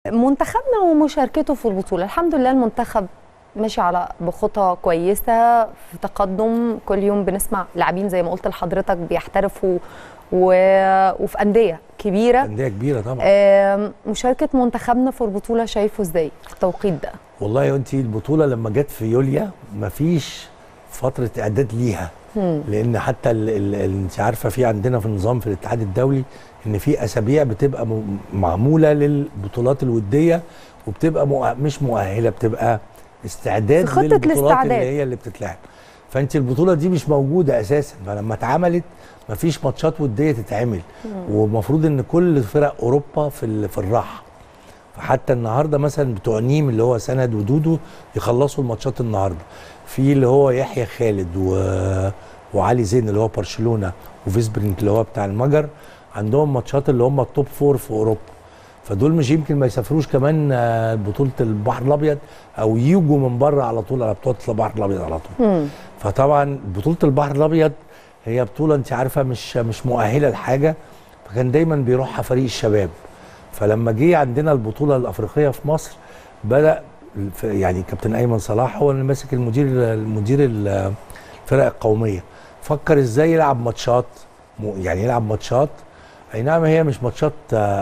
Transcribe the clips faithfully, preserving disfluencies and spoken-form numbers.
منتخبنا ومشاركته في البطولة، الحمد لله المنتخب ماشي على بخطى كويسة في تقدم. كل يوم بنسمع لاعبين زي ما قلت لحضرتك بيحترفوا و... وفي أندية كبيرة أندية كبيرة طبعا. مشاركة منتخبنا في البطولة شايفه ازاي في التوقيت ده؟ والله انت البطولة لما جت في يوليا مفيش فترة إعداد ليها، مم. لأن حتى ال... ال... انت عارفة في عندنا في النظام في الاتحاد الدولي ان في اسابيع بتبقى معموله للبطولات الوديه وبتبقى مؤ... مش مؤهله، بتبقى استعداد خطة للبطولات الاستعداد. اللي هي اللي بتتلعب. فانت البطوله دي مش موجوده اساسا، فلما اتعملت مفيش ماتشات وديه تتعمل، ومفروض ان كل فرق اوروبا في ال... في الراحه. فحتى النهارده مثلا بتوع نيم اللي هو سند ودودو يخلصوا الماتشات النهارده، في اللي هو يحيى خالد و... وعلي زين اللي هو برشلونه وفيسبرينج اللي هو بتاع المجر، عندهم ماتشات اللي هم التوب فور في اوروبا، فدول مش يمكن ما يسافروش كمان بطوله البحر الابيض او يجوا من بره على طول على بطوله البحر الابيض على طول. مم. فطبعا بطوله البحر الابيض هي بطوله انت عارفه مش مش مؤهله لحاجه، فكان دايما بيروحها فريق الشباب. فلما جه عندنا البطوله الافريقيه في مصر بدا يعني كابتن ايمن صلاح هو اللي ماسك المدير المدير الفرق القوميه، فكر ازاي يلعب ماتشات، يعني يلعب ماتشات اي نعم هي مش ماتشات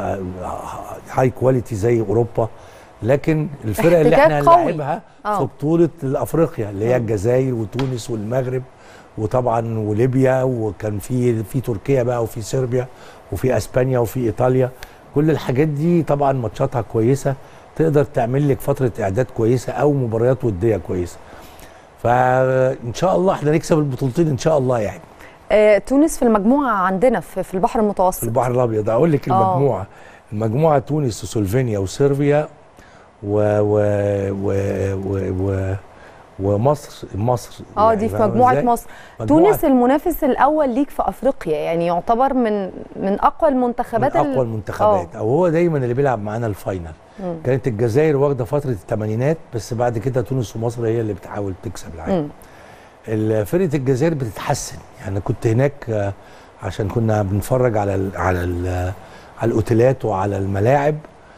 هاي كواليتي زي اوروبا، لكن الفرق اللي احنا هنلعبها في بطوله افريقيا اللي هي الجزائر وتونس والمغرب وطبعا وليبيا، وكان في في تركيا بقى وفي صربيا وفي اسبانيا وفي ايطاليا، كل الحاجات دي طبعا ماتشاتها كويسه تقدر تعمل لك فتره اعداد كويسه او مباريات وديه كويسه. فان شاء الله احنا نكسب البطولتين ان شاء الله يعني. آه، تونس في المجموعة عندنا في, في البحر المتوسط. في البحر الأبيض أقول لك المجموعة. أوه. المجموعة تونس وسلوفينيا وصربيا و و و و و ومصر مصر اه يعني دي في مجموعة مصر. مجموعة تونس المنافس الأول ليك في أفريقيا، يعني يعتبر من من أقوى المنتخبات من أقوى المنتخبات أو هو دايما اللي بيلعب معانا الفاينل. مم. كانت الجزائر واخدة فترة الثمانينات، بس بعد كده تونس ومصر هي اللي بتحاول تكسب العالم. فرقه الجزائر بتتحسن، يعني كنت هناك عشان كنا بنتفرج على ال على ال على الاوتيلات وعلى الملاعب.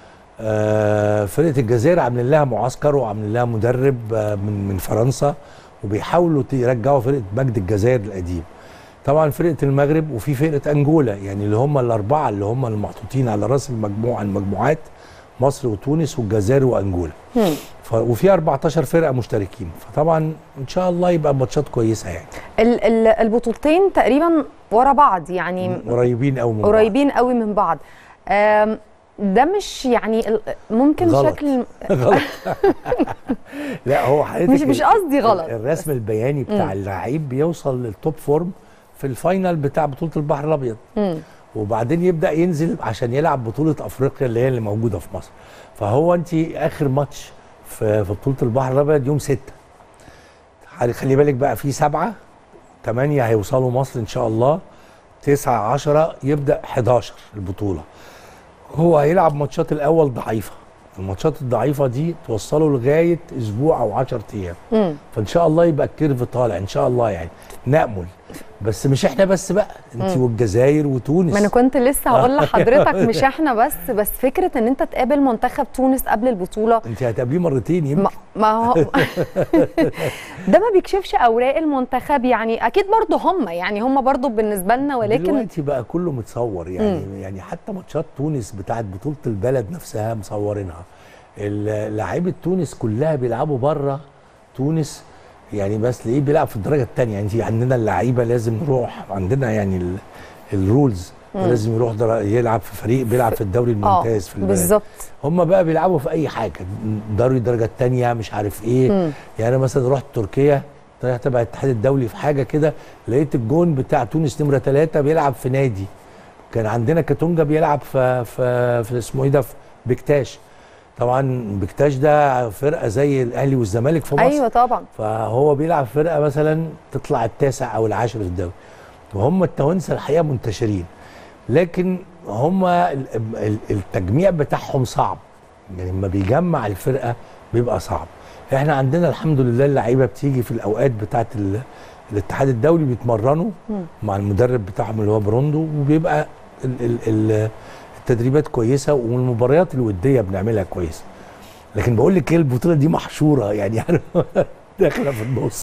فرقه الجزائر عاملين لها معسكر وعاملين لها مدرب من من فرنسا، وبيحاولوا يرجعوا فرقه مجد الجزائر القديم. طبعا فرقه المغرب وفي فرقه انجولا، يعني اللي هم الاربعه اللي هم المحطوطين على راس المجموعه المجموعات مصر وتونس والجزائر وانجولا. وفي أربعتاشر فرقه مشتركين، فطبعا ان شاء الله يبقى ماتشات كويسه يعني. ال ال البطولتين تقريبا ورا بعض، يعني قريبين قوي من قريبين بعض. قوي من بعض. ده مش يعني ممكن غلط. شكل غلط. لا هو حضرتك مش مش قصدي غلط، الرسم البياني بتاع اللعيب بيوصل للتوب فورم في الفاينل بتاع بطوله البحر الابيض، وبعدين يبدا ينزل عشان يلعب بطوله افريقيا اللي هي اللي موجوده في مصر. فهو انت اخر ماتش في في بطوله البحر الابيض يوم ستة، خلي بالك بقى في سبعة ثمانية هيوصلوا مصر ان شاء الله، تسعة عشرة يبدا حداشر البطوله. هو هيلعب ماتشات الاول ضعيفه، الماتشات الضعيفه دي توصله لغايه اسبوع او عشرة ايام، مم. فان شاء الله يبقى الكيرف طالع ان شاء الله، يعني نامل. بس مش احنا بس بقى، انت والجزائر وتونس. ما انا كنت لسه هقول لحضرتك مش احنا بس، بس فكره ان انت تقابل منتخب تونس قبل البطوله، انت هتقابليه مرتين يمكن. ما, ما هو ده ما بيكشفش اوراق المنتخب، يعني اكيد برضه هم يعني هم برضه بالنسبه لنا، ولكن دلوقتي بقى كله متصور يعني. مم. يعني حتى ماتشات تونس بتاعت بطوله البلد نفسها مصورينها، لاعيبه تونس كلها بيلعبوا بره تونس، يعني بس ليه بيلعب في الدرجه الثانيه. يعني عندنا اللعيبه لازم نروح، عندنا يعني الرولز لازم يروح يلعب في فريق بيلعب في الدوري الممتاز في البلد بالظبط. هم بقى بيلعبوا في اي حاجه، دوري الدرجه الثانيه مش عارف ايه. مم. يعني انا مثلا رحت تركيا تبع الاتحاد الدولي في حاجه كده، لقيت الجون بتاع تونس نمره ثلاثة بيلعب في نادي. كان عندنا كاتونجا بيلعب في في, في اسمه ايه ده في بكتاش. طبعا بكتاش ده فرقه زي الاهلي والزمالك في مصر. ايوه طبعا. فهو بيلعب فرقه مثلا تطلع التاسع او العاشر في الدوري، وهم التوانسه الحقيقه منتشرين، لكن هم التجميع بتاعهم صعب، يعني لما بيجمع الفرقه بيبقى صعب. احنا عندنا الحمد لله اللعيبه بتيجي في الاوقات بتاعه الاتحاد الدولي بيتمرنوا مع المدرب بتاعهم اللي هو بروندو، وبيبقى ال ال ال تدريبات كويسه والمباريات الوديه بنعملها كويسه. لكن بقول لك ايه، البطوله دي محشوره يعني داخله في النص.